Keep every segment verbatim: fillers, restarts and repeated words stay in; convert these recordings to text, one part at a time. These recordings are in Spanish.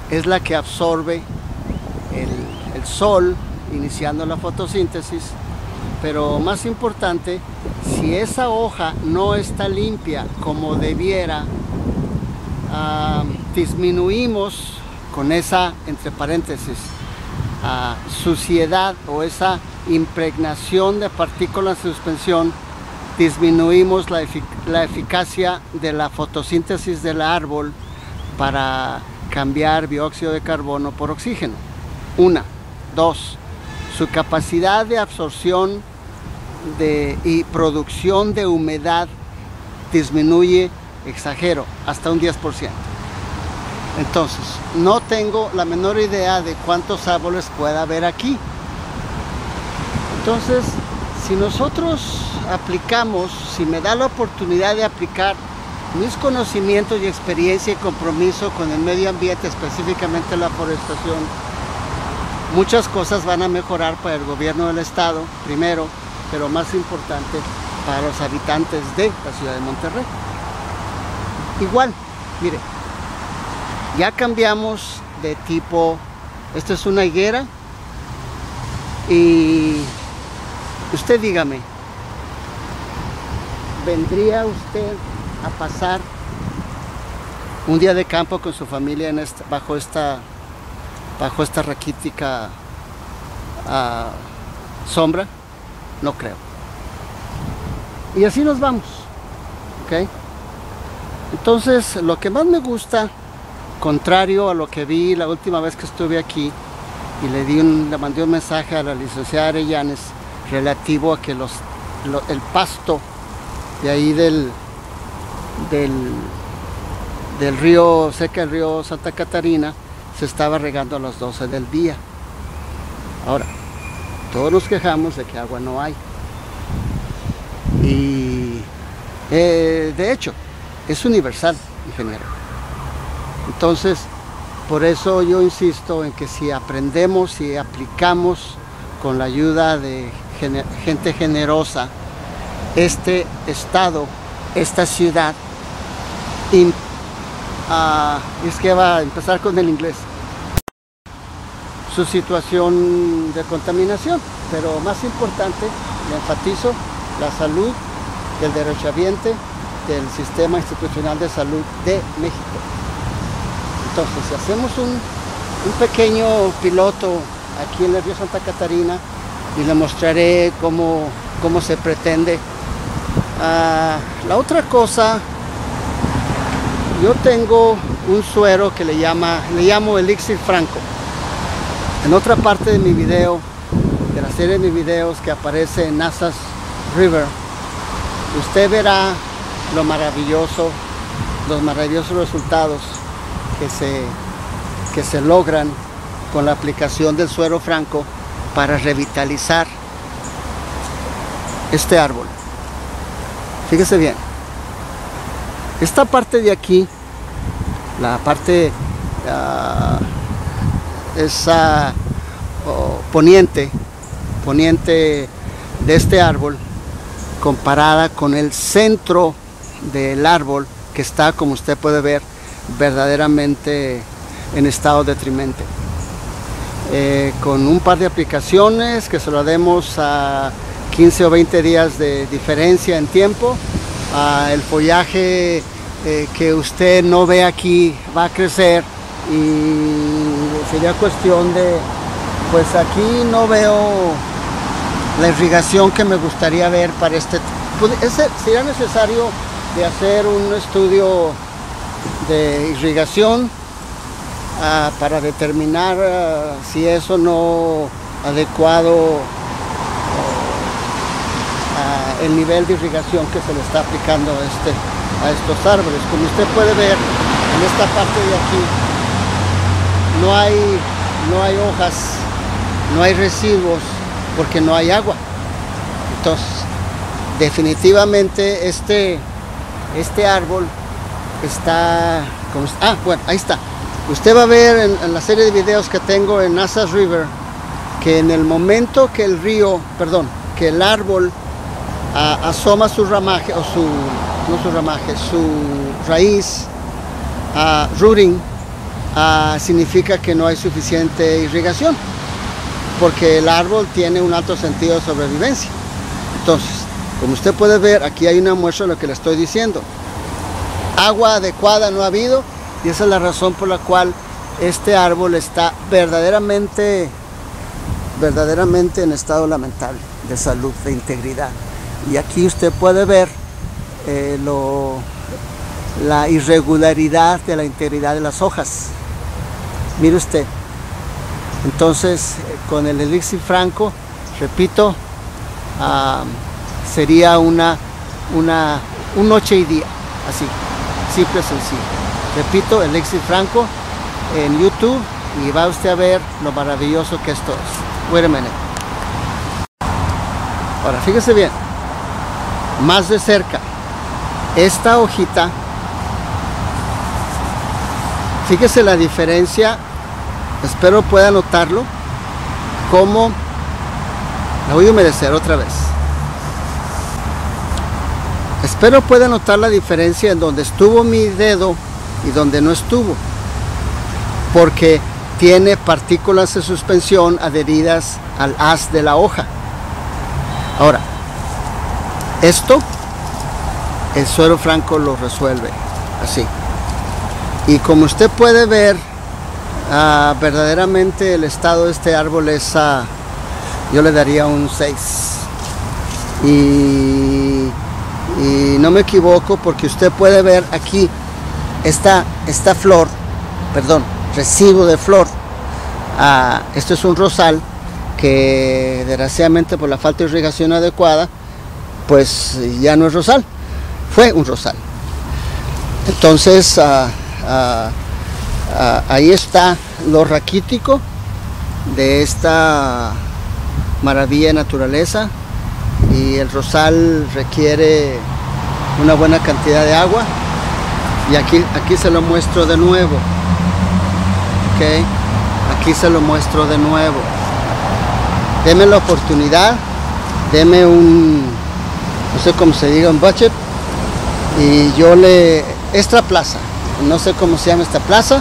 es la que absorbe el, el sol, iniciando la fotosíntesis. Pero más importante, si esa hoja no está limpia como debiera, uh, disminuimos con esa, entre paréntesis, uh, suciedad o esa impregnación de partículas de suspensión, disminuimos la, efic la eficacia de la fotosíntesis del árbol para cambiar dióxido de carbono por oxígeno. Una. Dos. Su capacidad de absorción de, y producción de humedad disminuye, exagero, hasta un diez por ciento. Entonces, no tengo la menor idea de cuántos árboles pueda haber aquí. Entonces, si nosotros aplicamos, si me da la oportunidad de aplicar mis conocimientos y experiencia y compromiso con el medio ambiente, específicamente la forestación, muchas cosas van a mejorar para el gobierno del estado, primero, pero más importante, para los habitantes de la ciudad de Monterrey. Igual, mire, ya cambiamos de tipo, esto es una higuera, y usted dígame, ¿vendría usted a pasar un día de campo con su familia en esta, bajo esta bajo esta raquítica uh, sombra? No creo. Y así nos vamos, ¿ok? Entonces, lo que más me gusta, contrario a lo que vi la última vez que estuve aquí, y le, di un, le mandé un mensaje a la licenciada Arellanes relativo a que los, lo, el pasto de ahí del, del, del río, cerca del río Santa Catarina, se estaba regando a las doce del día. Ahora, todos nos quejamos de que agua no hay. Y eh, de hecho, es universal, ingeniero. Entonces, por eso yo insisto en que si aprendemos y aplicamos con la ayuda de gener- gente generosa, este estado, esta ciudad, in, uh, es que va a empezar con el inglés, su situación de contaminación, pero más importante, le enfatizo, la salud del derechohabiente del Sistema Institucional de Salud de México. Entonces, si hacemos un, un pequeño piloto aquí en el río Santa Catarina, y le mostraré cómo, cómo se pretende. Uh, la otra cosa, yo tengo un suero que le, llama, le llamo Elixir Franco. En otra parte de mi video, de la serie de mis videos que aparece en Nassau River, usted verá lo maravilloso, los maravillosos resultados que se, que se logran con la aplicación del suero franco para revitalizar este árbol. Fíjese bien, esta parte de aquí, la parte uh, esa oh, poniente, poniente de este árbol, comparada con el centro del árbol, que está, como usted puede ver, verdaderamente en estado detrimente. Eh, con un par de aplicaciones que se lo demos a quince o veinte días de diferencia en tiempo, uh, el follaje eh, que usted no ve aquí va a crecer, y sería cuestión de, pues aquí no veo la irrigación que me gustaría ver para este. Ese, sería necesario de hacer un estudio de irrigación uh, para determinar uh, si es o no adecuado uh, uh, el nivel de irrigación que se le está aplicando a, este, a estos árboles. Como usted puede ver, en esta parte de aquí no hay, no hay hojas, no hay residuos, porque no hay agua. Entonces, definitivamente este, este árbol está, como, ah, bueno, ahí está. Usted va a ver en, en la serie de videos que tengo en Nassau River, que en el momento que el río, perdón, que el árbol a, asoma su ramaje, o su, no su ramaje, su raíz, a rooting, uh, significa que no hay suficiente irrigación, porque el árbol tiene un alto sentido de sobrevivencia. Entonces, como usted puede ver, aquí hay una muestra de lo que le estoy diciendo. Agua adecuada no ha habido, y esa es la razón por la cual este árbol está verdaderamente, verdaderamente en estado lamentable de salud, de integridad. Y aquí usted puede ver eh, lo, la irregularidad de la integridad de las hojas. Mire usted. Entonces, con el Elixir Franco, repito, uh, sería una, una un noche y día, así, simple y sencillo. Repito, Elixir Franco en YouTube, y va usted a ver lo maravilloso que esto es. Wait a minute. Ahora, fíjese bien, más de cerca, esta hojita, fíjese la diferencia, espero pueda notarlo, como la voy a humedecer otra vez. Espero pueda notar la diferencia en donde estuvo mi dedo y donde no estuvo, porque tiene partículas de suspensión adheridas al haz de la hoja. Ahora, esto el suero franco lo resuelve así, y como usted puede ver, uh, verdaderamente el estado de este árbol es, uh, yo le daría un seis, y, y no me equivoco, porque usted puede ver aquí esta, esta flor, perdón, recibo de flor. Uh, esto es un rosal que desgraciadamente por la falta de irrigación adecuada, pues ya no es rosal, fue un rosal. Entonces uh, uh, uh, ahí está lo raquítico de esta maravilla de naturaleza, y el rosal requiere una buena cantidad de agua, y aquí, aquí se lo muestro de nuevo. Okay. Aquí se lo muestro de nuevo. Deme la oportunidad, deme un, no sé cómo se diga, un budget, y yo le, esta plaza, no sé cómo se llama esta plaza.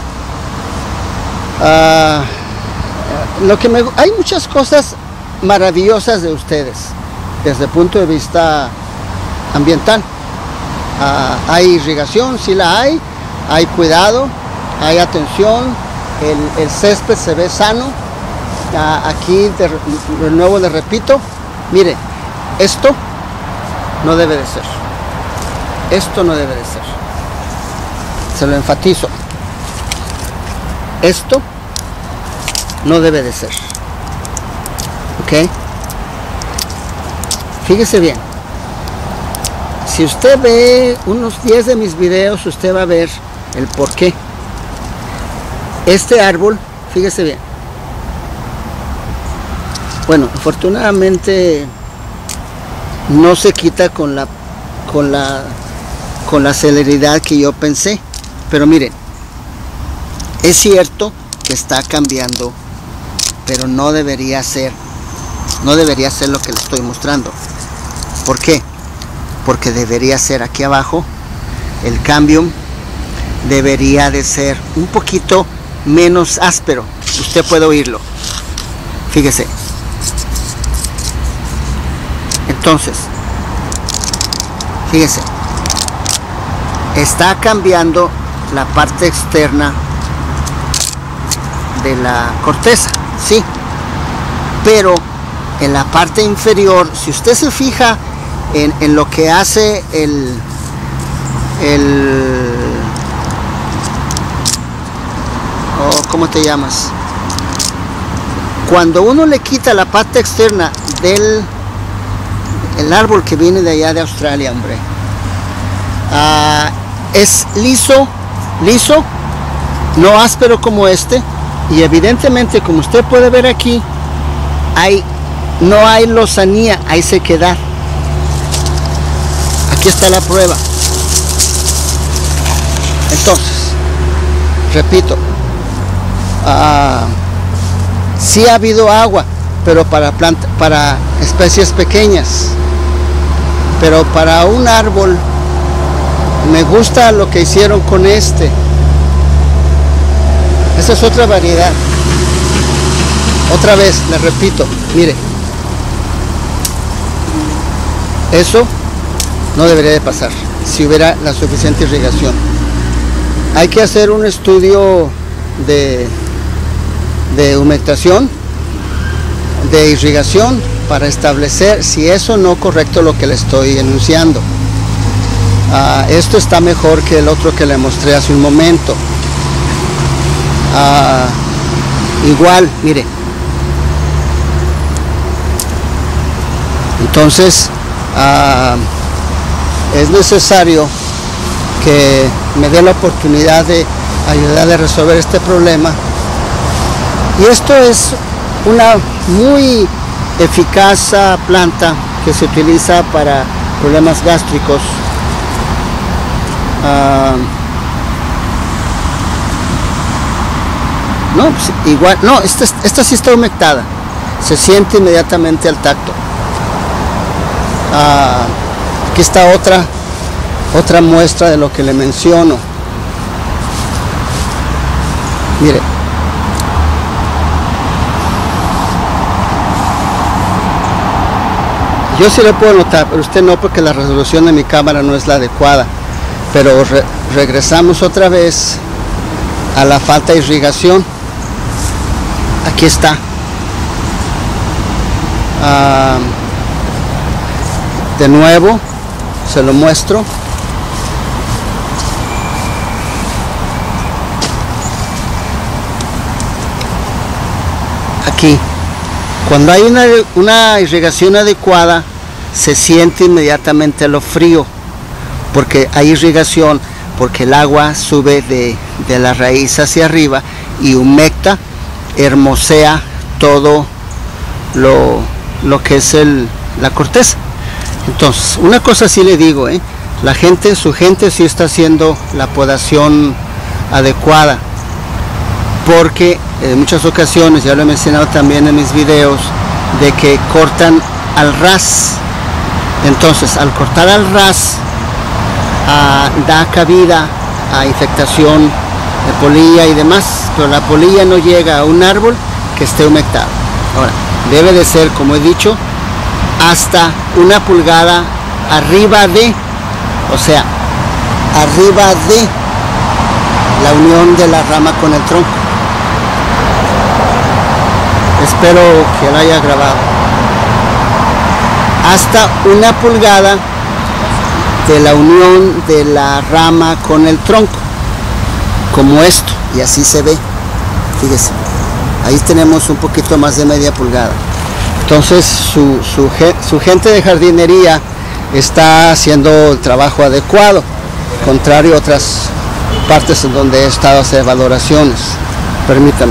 Uh, lo que me, hay muchas cosas maravillosas de ustedes desde el punto de vista ambiental. Uh, hay irrigación, sí la hay, hay cuidado, hay atención, el, el césped se ve sano. Uh, aquí de, de nuevo le repito, mire, esto no debe de ser, esto no debe de ser, se lo enfatizo, esto no debe de ser, ok. Fíjese bien, si usted ve unos diez de mis videos, usted va a ver el por qué. Este árbol, fíjese bien, bueno, afortunadamente no se quita con la con la con la celeridad que yo pensé, pero miren, es cierto que está cambiando, pero no debería ser no debería ser lo que le estoy mostrando. ¿Por qué? Porque debería ser aquí abajo, el cambio debería de ser un poquito menos áspero. Usted puede oírlo, fíjese. Entonces, fíjese, está cambiando la parte externa de la corteza, sí, pero en la parte inferior, si usted se fija en, en lo que hace el, el oh, ¿cómo te llamas? Cuando uno le quita la parte externa del el árbol que viene de allá de Australia, hombre, uh, es liso, liso, no áspero como este, y evidentemente, como usted puede ver aquí, hay, no hay lozanía, hay sequedad. Aquí está la prueba. Entonces, repito, uh, sí ha habido agua, pero para planta, para especies pequeñas, pero para un árbol, me gusta lo que hicieron con este. esta es otra variedad. Otra vez, les repito, mire, eso no debería de pasar si hubiera la suficiente irrigación. Hay que hacer un estudio de, de humectación, de irrigación, para establecer si es o no correcto lo que le estoy enunciando. Uh, esto está mejor que el otro que le mostré hace un momento. Uh, igual, mire. Entonces, uh, es necesario que me dé la oportunidad de ayudarle a resolver este problema. Y esto es una muy eficaz planta que se utiliza para problemas gástricos. Uh, no, pues igual, no, esta, esta sí está humectada, se siente inmediatamente al tacto. Uh, aquí está otra, otra muestra de lo que le menciono. Mire. Yo sí lo puedo notar, pero usted no, porque la resolución de mi cámara no es la adecuada. Pero re regresamos otra vez a la falta de irrigación. Aquí está. Ah, de nuevo, se lo muestro. Aquí. Cuando hay una, una irrigación adecuada, se siente inmediatamente lo frío, porque hay irrigación, porque el agua sube de, de la raíz hacia arriba y humecta, hermosea todo lo, lo que es el, la corteza. Entonces, una cosa sí le digo, ¿eh? la gente, su gente sí está haciendo la podación adecuada, porque en muchas ocasiones, ya lo he mencionado también en mis videos, de que cortan al ras. Entonces, al cortar al ras, uh, da cabida a infectación de polilla y demás, pero la polilla no llega a un árbol que esté humectado. Ahora, debe de ser, como he dicho, hasta una pulgada arriba de, o sea, arriba de la unión de la rama con el tronco. Espero que lo haya grabado. Hasta una pulgada de la unión de la rama con el tronco, como esto, y así se ve. Fíjese, ahí tenemos un poquito más de media pulgada. Entonces su, su, su gente de jardinería está haciendo el trabajo adecuado, contrario a otras partes en donde he estado a hacer valoraciones. Permítame.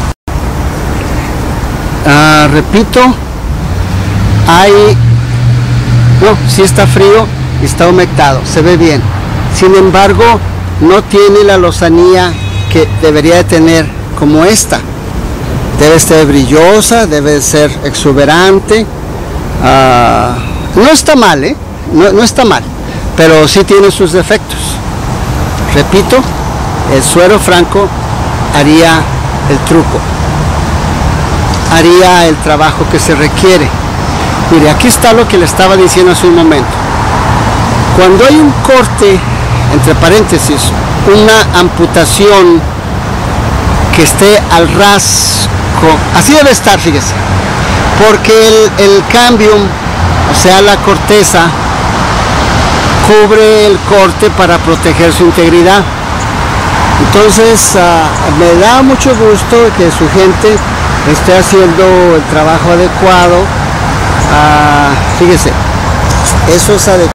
Ah, repito, hay, no, sí está frío y está humectado, se ve bien. Sin embargo, no tiene la lozanía que debería de tener como esta. Debe ser brillosa, debe ser exuberante. Ah, no está mal, ¿eh? No, no está mal, pero sí tiene sus defectos. Repito, el suero franco haría el truco, haría el trabajo que se requiere. Mire, aquí está lo que le estaba diciendo hace un momento. Cuando hay un corte, entre paréntesis, una amputación que esté al ras, así debe estar, fíjese, porque el, el cambium, o sea la corteza, cubre el corte para proteger su integridad. Entonces uh, me da mucho gusto que su gente esté haciendo el trabajo adecuado. Uh, fíjese, eso es adecuado.